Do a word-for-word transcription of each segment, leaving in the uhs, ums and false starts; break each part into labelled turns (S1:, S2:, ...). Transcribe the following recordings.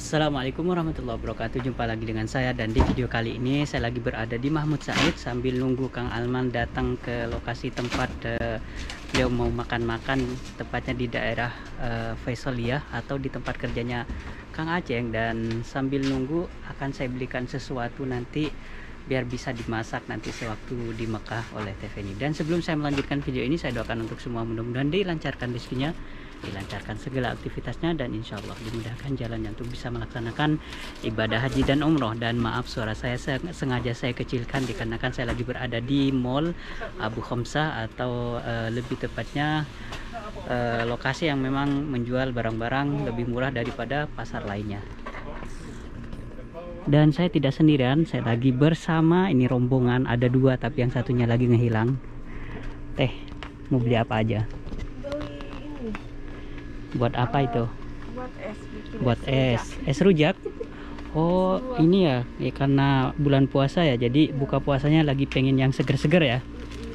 S1: Assalamualaikum warahmatullahi wabarakatuh. Jumpa lagi dengan saya, dan di video kali ini saya lagi berada di Mahmud Said sambil nunggu Kang Alman datang ke lokasi tempat uh, beliau mau makan-makan, tepatnya di daerah uh, Faisaliyah atau di tempat kerjanya Kang Aceng. Dan sambil nunggu akan saya belikan sesuatu nanti biar bisa dimasak nanti sewaktu di Mekah oleh T V ini. Dan sebelum saya melanjutkan video ini, saya doakan untuk semua mudah-mudahan dilancarkan rezekinya, dilancarkan segala aktivitasnya, dan insya Allah dimudahkan jalannya untuk bisa melaksanakan ibadah haji dan umroh. Dan maaf suara saya sengaja saya kecilkan dikarenakan saya lagi berada di Mall Abu Khamsah, atau uh, lebih tepatnya uh, lokasi yang memang menjual barang-barang lebih murah daripada pasar lainnya. Dan saya tidak sendirian, saya lagi bersama ini rombongan, ada dua tapi yang satunya lagi ngehilang. Teh, mau beli apa aja? Buat apa itu?
S2: Buat es.
S1: Buat es. Es rujak. Oh, ini ya, ya karena bulan puasa ya, jadi buka puasanya lagi pengen yang seger-seger ya.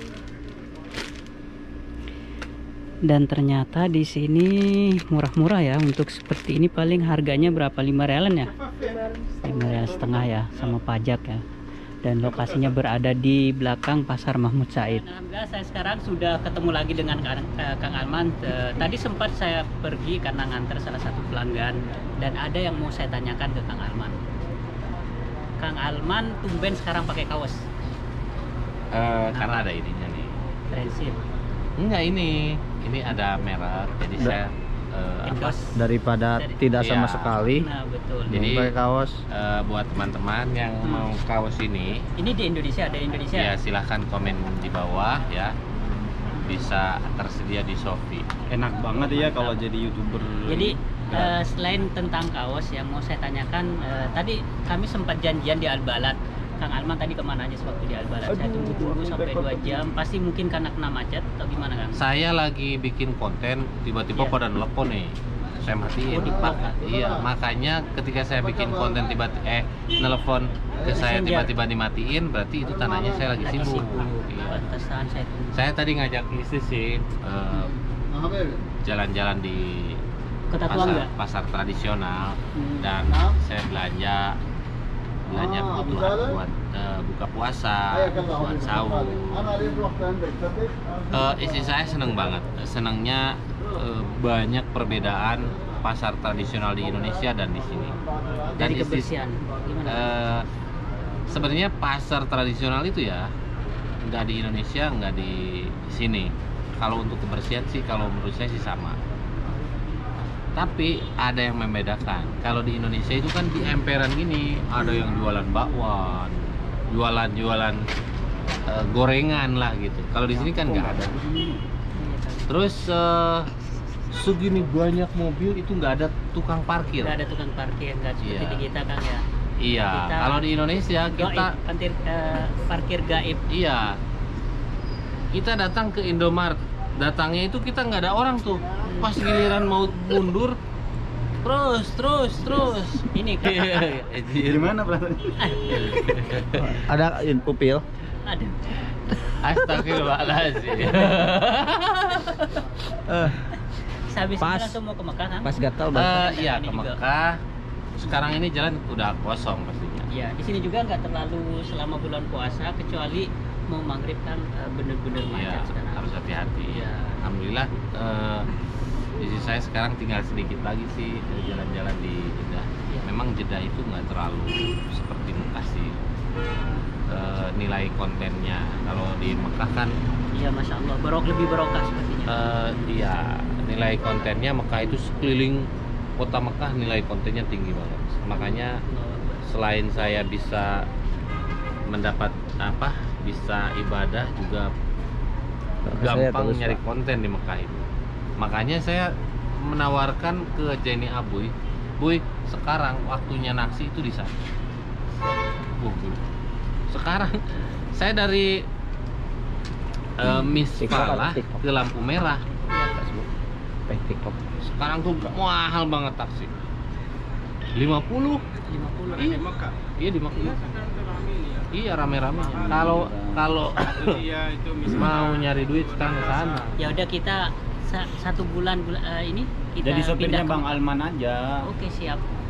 S1: Dan ternyata di sini murah-murah ya, untuk seperti ini paling harganya berapa? lima rialan ya? lima rial setengah ya, sama pajak ya. Dan lokasinya berada di belakang pasar Mahmud Said. Alhamdulillah saya sekarang sudah ketemu lagi dengan Kang, uh, Kang Alman. Uh, tadi sempat saya pergi karena nganter salah satu pelanggan, dan ada yang mau saya tanyakan ke Kang Alman. Kang Alman tumben sekarang pakai kaos.
S3: Uh, karena ada ininya nih.
S1: Prinsip.
S3: Enggak, ini ini ada merek, jadi
S4: Da
S3: saya uh, apa,
S4: daripada
S1: Dari,
S4: tidak sama
S3: iya.
S4: sekali.
S1: Nah, betul.
S3: Jadi
S4: pakai kaos.
S3: uh, buat teman-teman yang
S1: Hmm.
S3: mau kaos ini,
S1: Ini di Indonesia, ada di Indonesia.
S3: ya silahkan komen di bawah ya. Bisa tersedia di Shopee.
S4: Enak banget ya kalau jadi YouTuber.
S1: Jadi uh, selain tentang kaos yang mau saya tanyakan, uh, tadi kami sempat janjian di Al Balad. Kang Alman tadi kemana aja sewaktu di Al Balad? Saya tunggu-tunggu sampai dua jam. Pasti mungkin karena kena macet atau gimana, Kang?
S3: Saya lagi bikin konten, tiba-tiba
S1: Iya.
S3: pada nelpon nih. Saya matiin.
S1: Oh, di
S3: Mak-
S1: Pak.
S3: iya, makanya ketika saya bikin konten tiba-tiba eh nelpon ke saya
S1: Messenger.
S3: tiba-tiba dimatiin, berarti itu tandanya saya lagi
S1: Lagi
S3: sibuk.
S1: sibuk.
S3: Iya.
S1: Pantesan saya tunggu.
S3: Saya tadi ngajak istri sih eh, jalan-jalan di
S1: Kota Tua
S3: pasar,
S1: enggak?
S3: pasar tradisional,
S1: Hmm.
S3: dan saya belanja belanja kebutuhan buat eh, buka puasa, buat sahur. Eh, istri saya seneng banget, senengnya eh, banyak perbedaan pasar tradisional di Indonesia dan di sini. Dan
S1: Dari
S3: istri-
S1: kebersihan gimana?
S3: eh, sebenarnya pasar tradisional itu ya nggak di Indonesia, nggak di sini. Kalau untuk kebersihan sih, kalau menurut saya sih sama. Tapi ada yang membedakan. Kalau di Indonesia itu kan di emperan gini, ada yang jualan bakwan, jualan-jualan eh, gorengan lah gitu. Kalau di sini kan nggak ada. Terus eh, segini banyak mobil itu nggak ada tukang parkir.
S1: Nggak ada tukang parkir, nggak seperti
S3: Iya.
S1: di kita, Kang ya.
S3: Iya.
S1: Kita-
S3: Kalau di Indonesia kita
S1: Gaib, parkir, eh, parkir gaib.
S3: iya. Kita datang ke Indomaret, datangnya itu kita nggak ada orang tuh. Pas giliran mau mundur, terus, terus, terus.
S1: Ini Kang.
S4: Gimana perasaannya? Ada upil.
S1: Aduh.
S3: Astagfirullahaladzim.
S4: Eh,
S1: Sehabis
S4: Pas.
S1: ini langsung mau ke Mekah, Kang?
S4: pas gatal
S3: Eh,
S4: banget.
S3: iya,
S1: Ini
S3: ke
S1: juga.
S3: Mekah. Sekarang ini jalan udah kosong pastinya.
S1: Iya, di sini juga nggak terlalu selama bulan puasa, kecuali mau maghrib kan eh, bener-bener macet
S3: Iya,
S1: sekarang.
S3: harus hati-hati.
S1: Iya.
S3: Alhamdulillah, eh, istri saya sekarang tinggal sedikit lagi sih eh, jalan-jalan di Jeddah.
S1: Iya.
S3: Memang Jeddah itu nggak terlalu seperti Mekah sih. Eh, nilai kontennya kalau di Mekah kan
S1: Iya, masya Allah, barok lebih barokah sepertinya.
S3: eh, iya, nilai kontennya Mekah itu sekeliling kota Mekah nilai kontennya tinggi banget. Makanya selain saya bisa mendapat apa, bisa ibadah, juga
S4: Saya
S3: gampang
S4: terus,
S3: nyari
S4: Pak.
S3: konten di Mekah itu. Makanya saya menawarkan ke Jenny Abuy, Buy, sekarang waktunya naksi itu di sana. Uh, Bu. Sekarang saya dari uh, Misfalah
S4: TikTok.
S3: ke lampu merah.
S4: Facebook. Eh, TikTok.
S3: Sekarang tuh mahal banget taksi. lima puluh.
S1: lima puluh.
S3: Iya, iya di Mekah. Iya, rame-rame. Kalau kalau mau nyari duit sekarang ke sana.
S1: Ya udah, kita sa- satu bulan bula- eh, ini kita
S4: Jadi sopirnya
S1: pindah ke-
S4: Bang Alman aja.
S1: Oke, siap.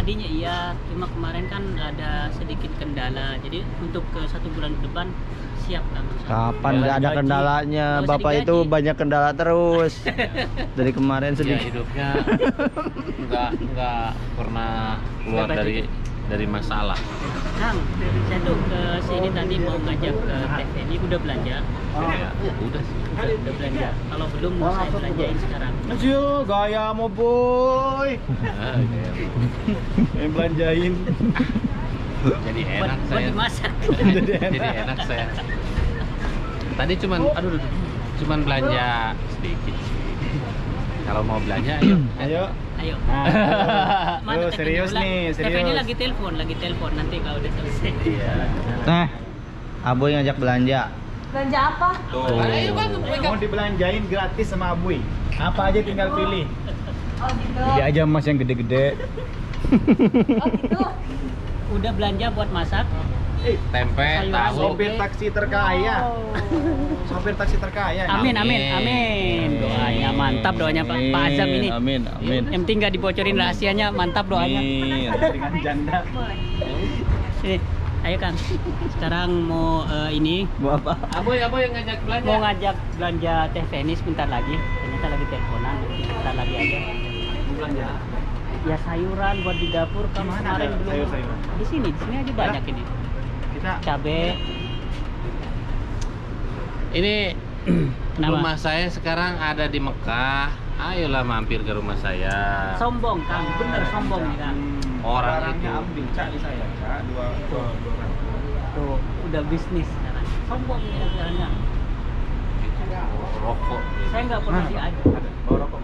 S1: tadinya iya, cuma kemarin kan ada sedikit kendala. Jadi untuk ke satu bulan ke depan siap Kang.
S4: Kapan
S3: Ya,
S4: nggak ada
S3: gaji.
S4: kendalanya?
S1: Nggak usah
S4: Bapak
S1: digaji.
S4: itu banyak kendala terus. Dari kemarin
S3: Ya,
S4: sedikit.
S3: hidupnya nggak nggak pernah keluar
S1: Nggak
S3: dari dari masalah.
S1: Kang, saya tuh ke sini tadi mau ngajak ke T V ini udah belanja.
S3: Ya, udah sih.
S1: Udah, udah belanja. Kalau belum mau saya belanjain sekarang.
S4: Ayo, gaya mau boy.
S3: Ah, iya.
S4: Yang belanjain.
S3: Jadi
S1: Buat,
S3: enak
S1: buat
S3: saya.
S1: dimasak.
S3: Jadi enak saya. Tadi cuman, aduh, aduh, aduh, cuman belanja sedikit sih. Kalau mau belanja, ayo.
S4: Ayo.
S1: Ayo.
S4: Nah,
S1: Mana
S4: Aduh,
S1: T V
S4: serius
S1: ini?
S4: nih,
S1: T V ini
S4: serius.
S1: lagi telepon, lagi telepon nanti kalau udah selesai.
S3: Iya.
S4: Nah, Aboy ngajak belanja.
S2: Belanja apa?
S4: Tuh.
S3: Ayo, Bang,
S4: Mau dibelanjain gratis sama Aboy. Apa aja tinggal pilih.
S2: Oh gitu.
S4: Pilih aja Mas yang gede-gede.
S2: Oh gitu.
S1: Udah belanja buat masak.
S3: Tempe,
S1: Sayuran,
S3: tahu.
S4: Sopir taksi terkaya.
S2: Oh.
S4: Sopir taksi terkaya.
S1: Amin, amin,
S3: Amin.
S1: amin. Doanya mantap doanya Pak Pak Azam ini.
S4: Amin, amin.
S1: Yang penting nggak dibocorin rahasianya, mantap doanya.
S4: Amin. Dengan janda.
S1: Sini, ayo Kang. Sekarang mau eh, ini
S4: Mau apa?
S3: Aboy, aboy yang ngajak belanja.
S1: mau ngajak belanja Teh Feni sebentar lagi. Ternyata lagi teleponan, sebentar lagi aja.
S4: Belanja.
S1: Ya sayuran buat di dapur kan
S4: Mana
S1: kemarin
S4: ada
S1: belum.
S4: sayur-sayuran?
S1: Di sini, di sini aja banyak ini.
S4: Kita
S1: Cabe.
S3: Ini
S1: Kenapa?
S3: rumah saya sekarang ada di Mekah. Ayolah mampir ke rumah saya.
S1: Sombong Kang, bener sombong nih Kang.
S3: Orang
S4: barangnya
S3: itu.
S4: ambil cak di saya, cak dua dua dua orang.
S1: Tuh, udah bisnis sekarang. Sombong nih sekarangnya.
S3: Rokok.
S1: Saya nggak pernah diajak.
S4: Ada, bawa rokok.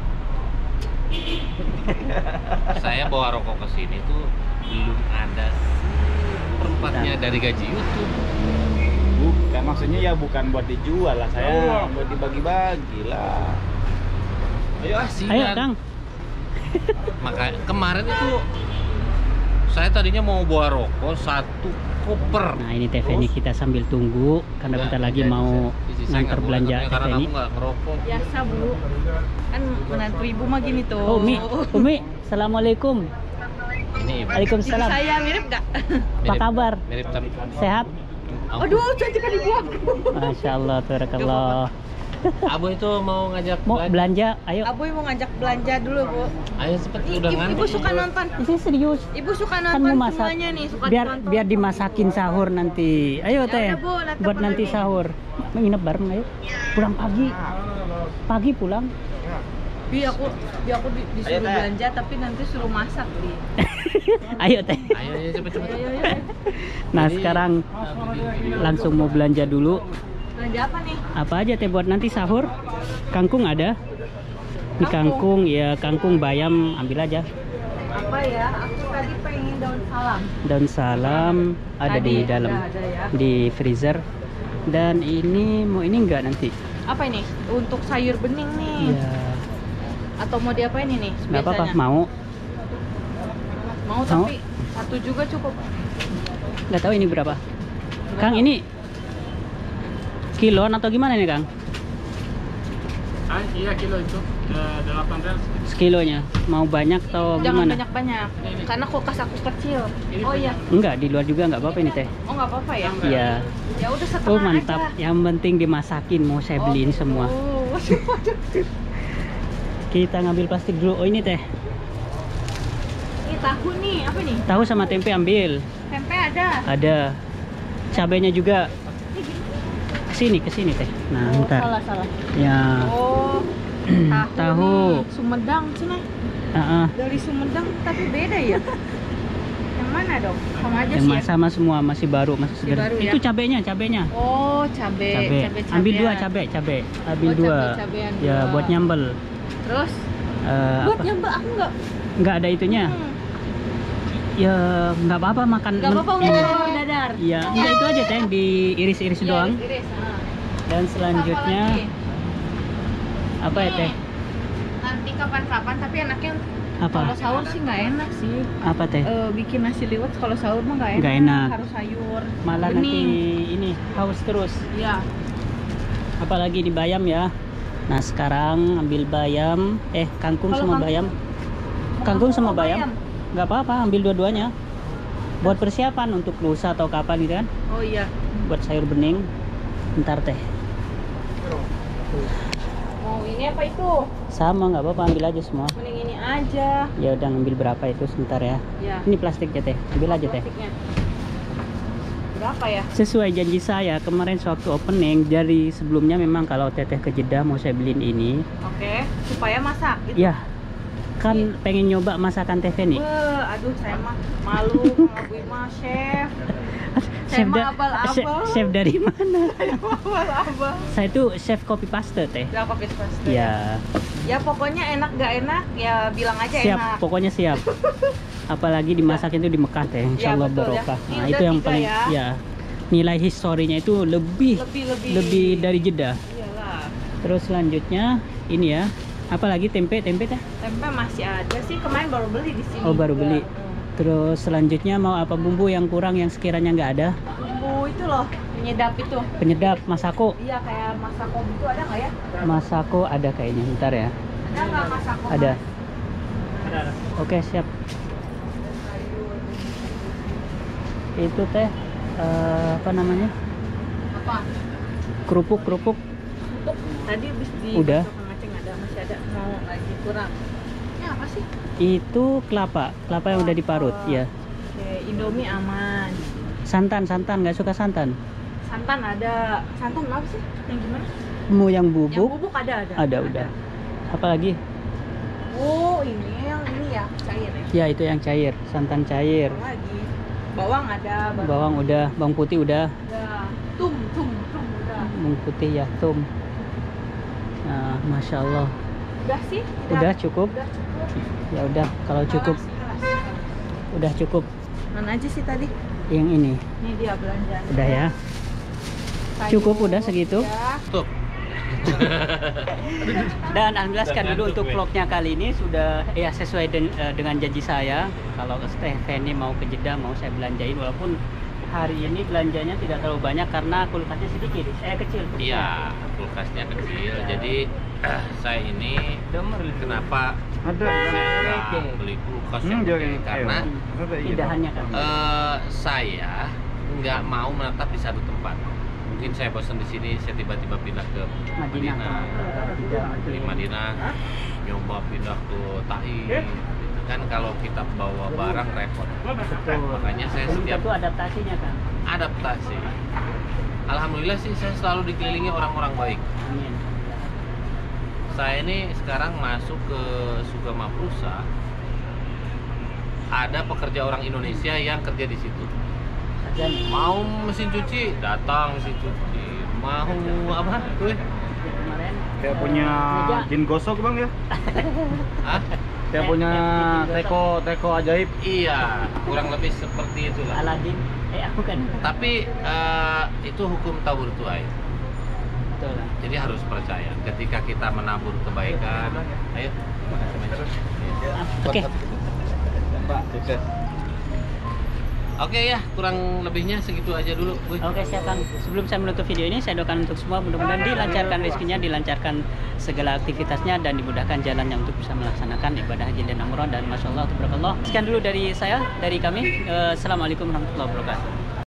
S3: Saya bawa rokok ke sini tuh belum ada perempatnya dari gaji YouTube.
S4: Bukan, maksudnya ya bukan buat dijual lah saya,
S3: Oh.
S4: buat dibagi-bagi lah.
S3: Ayo ah, sih.
S1: Ayo Kang.
S3: Maka kemarin itu saya tadinya mau bawa rokok satu koper.
S1: Nah ini Teh Feni kita sambil tunggu karena
S3: Ya,
S1: bentar lagi
S3: jadi
S1: mau
S3: saya- istri saya
S1: nganter
S3: nggak boleh
S1: belanja
S3: katanya
S1: Teh
S3: karena
S1: Feni.
S3: kamu nggak ngerokok.
S2: Biasa Bu. Kan menantu ibu mah gini tuh.
S1: Oh Umi, Umi, assalamualaikum.
S3: Ini ibu.
S2: Ibu
S1: Waalaikumsalam.
S2: saya mirip gak?
S1: Apa kabar?
S3: Mirip tapi
S1: Sehat?
S2: Aduh, cantik kan ibu aku.
S1: Masya Allah, tabarakallah.
S3: Abu itu mau ngajak
S1: Mau belanja? Ayo.
S2: Aboy mau ngajak belanja dulu Bu.
S3: Ayo cepet
S2: I-
S3: udah
S2: ibu,
S3: ngantuk.
S2: ibu suka nonton.
S1: Ini serius.
S2: Ibu suka
S1: Kan
S2: nonton
S1: mau masak.
S2: semuanya nih, suka
S1: Biar
S2: ditonton.
S1: biar dimasakin sahur nanti. Ayo
S2: Ya
S1: Teh.
S2: udah, Bu, nanti
S1: Buat
S2: apa
S1: nanti
S2: lagi?
S1: sahur. Menginap bareng ayo. Pulang pagi. Pagi pulang.
S2: Bi aku bi aku di- disuruh
S4: Ayo, Teh.
S2: belanja tapi nanti suruh masak Bi.
S1: Ayo Teh.
S3: Ayo ayo cepet cepet.
S2: Ayo ayo.
S1: Nah
S3: Jadi,
S1: sekarang langsung mau belanja dulu.
S2: Belanja apa nih?
S1: Apa aja Teh buat nanti sahur? Kangkung ada? Ini kangkung, ya kangkung bayam ambil aja.
S2: Apa ya? Aku tadi pengen daun salam.
S1: Daun salam ada
S2: Tadi
S1: di dalam
S2: udah ada ya.
S1: di freezer. Dan ini mau ini enggak nanti?
S2: Apa ini? Untuk sayur bening nih.
S1: Ya,
S2: Atau mau diapain ini?
S1: nggak apa-apa,
S2: biasanya?
S1: mau.
S2: Mau
S1: Mau?
S2: tapi satu juga cukup.
S1: Nggak tahu ini berapa. Kang ini kiloan atau gimana nih Kang?
S5: Ah, iya kilo itu eh, delapan ratus.
S1: Sekilonya mau banyak atau
S2: Jangan
S1: gimana?
S2: banyak-banyak. Karena kulkas aku kecil. Oh iya.
S1: Enggak, di luar juga nggak apa-apa ini Teh.
S2: Oh nggak apa-apa ya?
S1: Iya.
S2: Ya udah setengah
S1: Oh mantap.
S2: aja.
S1: Yang penting dimasakin, mau saya
S2: Oh,
S1: beliin
S2: gitu.
S1: semua. Kita ngambil plastik dulu. Oh ini Teh.
S2: Ini tahu nih, apa nih?
S1: Tahu sama tempe ambil.
S2: Tempe ada.
S1: Ada. Cabenya juga. Kesini, kesini Teh. Nah,
S2: Oh,
S1: bentar.
S2: salah salah.
S1: Ya.
S2: Oh, tahu.
S1: Tahu.
S2: nih. Sumedang sini.
S1: Heeh.
S2: Dari Sumedang tapi beda ya. Yang mana dong? Sama aja
S1: Yang
S2: sih.
S1: mas-
S2: Ya?
S1: sama semua masih baru, masih
S2: Masih
S1: segar.
S2: baru ya?
S1: Itu cabenya, cabenya.
S2: Oh, cabe.
S1: Cabe.
S2: cabe
S1: Ambil dua
S2: cabean.
S1: cabe, cabe. Ambil
S2: Oh,
S1: dua.
S2: cabe-cabean
S1: Ya,
S2: dua.
S1: buat nyambel.
S2: Terus
S1: Eh,
S2: buat
S1: apa?
S2: nyambel aku nggak.
S1: Nggak ada itunya.
S2: Hmm.
S1: Ya, nggak apa-apa makan.
S2: Nggak apa-apa
S1: men-
S2: udah dadar.
S1: Iya, enggak itu aja Teh, diiris-iris
S2: Iya,
S1: doang.
S2: iris, ah.
S1: Dan selanjutnya
S2: Apa lagi?
S1: apa ya Teh?
S2: Nanti kapan-kapan tapi enaknya
S1: Apa?
S2: kalau sahur sih nggak enak sih.
S1: Apa Teh?
S2: Eh, bikin nasi liwet kalau sahur mah nggak enak.
S1: Nggak enak.
S2: Harus sayur.
S1: Malah nanti
S2: bening.
S1: ini haus terus.
S2: Iya.
S1: Apalagi di bayam ya. Nah, sekarang ambil bayam, eh kangkung
S2: Kalau
S1: sama
S2: kangkung-
S1: bayam.
S2: Mau
S1: Kangkung
S2: kangkung
S1: sama
S2: apa
S1: bayam. nggak apa-apa, ambil dua-duanya. Buat persiapan untuk lusa atau kapan gitu kan.
S2: Oh iya.
S1: Buat sayur bening. Ntar teh.
S2: Mau ini apa itu?
S1: Sama nggak apa-apa, ambil aja semua.
S2: Mending ini aja.
S1: Ya udah, ngambil berapa itu sebentar ya.
S2: Ya.
S1: Ini plastiknya teh, ambil aja teh.
S2: Plastiknya. Berapa ya?
S1: Sesuai janji saya kemarin sewaktu opening, dari sebelumnya memang kalau teteh ke Jeddah mau saya beliin ini.
S2: Oke, supaya masak gitu.
S1: Ya, kan pengen nyoba masakan Teh Feni.
S2: Wah, aduh saya mah malu ngabui mah chef. Saya
S1: Chef,
S2: mah
S1: da-
S2: abal-abal.
S1: chef, chef dari mana?
S2: Abal-abal.
S1: Saya itu chef kopi paste teh.
S2: Gak kopi pasti.
S1: Ya,
S2: Ya pokoknya enak gak enak ya bilang aja
S1: siap,
S2: enak.
S1: pokoknya siap. Apalagi dimasak itu di Mekah teh, insya
S2: Ya,
S1: Allah
S2: betul ya.
S1: barokah.
S2: Ini
S1: Nah,
S2: udah
S1: itu yang
S2: tiga
S1: paling
S2: ya.
S1: ya. Nilai historinya itu lebih
S2: Lebih lebih.
S1: lebih dari Jeddah.
S2: Iyalah.
S1: Terus selanjutnya ini ya, apalagi tempe tempe teh.
S2: Tempe masih ada sih, kemarin baru beli di sini.
S1: Oh, baru
S2: juga.
S1: beli. Terus selanjutnya mau apa bumbu yang kurang yang sekiranya nggak ada?
S2: Bumbu itu loh, penyedap itu.
S1: Penyedap masako.
S2: Iya kayak masako gitu ada nggak ya?
S1: Masako ada kayaknya, bentar ya.
S2: Ada nggak masako?
S1: Ada.
S5: Ada.
S1: Oke, siap. Itu teh eh, apa namanya?
S2: Apa?
S1: Kerupuk kerupuk.
S2: Tadi habis di
S1: Udah.
S2: Kang Aceng ada, masih ada, mau lagi kurang. Ini apa sih?
S1: Itu kelapa, kelapa yang udah diparut,
S2: Oh.
S1: ya.
S2: Oke, Indomie aman.
S1: Santan, santan, nggak suka santan.
S2: Santan ada. Santan apa sih? Yang gimana?
S1: Mau yang
S2: Yang
S1: bubuk?
S2: bubuk ada ada.
S1: Ada, udah. Apalagi?
S2: Oh, ini yang ini ya, cair ya.
S1: Ya, itu yang cair, santan cair.
S2: Apa lagi? Bawang ada,
S1: Bawang udah, bawang putih udah,
S2: ada. Tum, tum, tum udah.
S1: bawang putih ya, tum. Nah, masya Allah.
S2: Udah sih?
S1: Udah cukup?
S2: Udah cukup.
S1: Ya udah, kalau cukup,
S2: Halas, halas, halas.
S1: udah cukup.
S2: Mana aja sih tadi?
S1: Yang ini,
S2: Ini dia belanjaan.
S1: udah ya.
S2: Sayur,
S1: Cukup udah segitu?
S2: ya.
S3: Tuh.
S1: Dan alhamdulillah sekian dulu untuk vlognya kali ini sudah ya sesuai den- eh, dengan janji saya. Kalau Teh Feni mau ke Jeddah mau saya belanjain, walaupun hari ini belanjanya tidak terlalu banyak karena kulkasnya sedikit, eh kecil.
S3: Iya, kulkasnya kecil. Jadi eh, saya ini
S1: Demer.
S3: kenapa
S4: Ada.
S3: saya
S1: Oke.
S3: nggak beli kulkas
S4: Hmm,
S3: yang
S4: jangan.
S3: gede? Karena
S1: Tidak hanya kan.
S3: eh, saya nggak mau menetap di satu tempat. Mungkin saya bosan di sini, saya tiba-tiba pindah ke
S1: Madinah.
S3: Madinah. Di Madinah, nyoba pindah ke Taif. Kan kalau kita bawa barang repot.
S1: Betul.
S3: Makanya saya
S1: Belum
S3: setiap
S1: tentu adaptasinya kan.
S3: adaptasi. Alhamdulillah sih saya selalu dikelilingi orang-orang baik.
S1: Amin.
S3: Saya ini sekarang masuk ke Sugama Prusa. Ada pekerja orang Indonesia yang kerja di situ.
S1: Dan
S3: Mau mesin cuci, datang mesin cuci. Mau apa? Tuh.
S1: kemarin
S4: Kayak
S1: eh,
S4: punya
S1: meja.
S4: jin gosok bang ya?
S3: Hah?
S4: Kayak
S1: Eh,
S4: punya
S1: eh, jin
S4: teko teko ajaib.
S3: Iya, kurang lebih seperti itulah.
S1: Aladin. Eh, bukan.
S3: Tapi eh, itu hukum tabur tuai.
S1: Betul lah.
S3: Jadi harus percaya. Ketika kita menabur kebaikan, ayo.
S1: Oke.
S4: Pak, sukses.
S3: Oke ya, kurang lebihnya segitu aja dulu. Wih.
S1: Oke, siap Kang. Sebelum saya menutup video ini, saya doakan untuk semua mudah-mudahan dilancarkan rezekinya, dilancarkan segala aktivitasnya, dan dimudahkan jalannya untuk bisa melaksanakan ibadah haji dan umroh. Dan masya Allah, tabarakallah. Sekian dulu dari saya, dari kami. Eh, Assalamualaikum warahmatullahi wabarakatuh.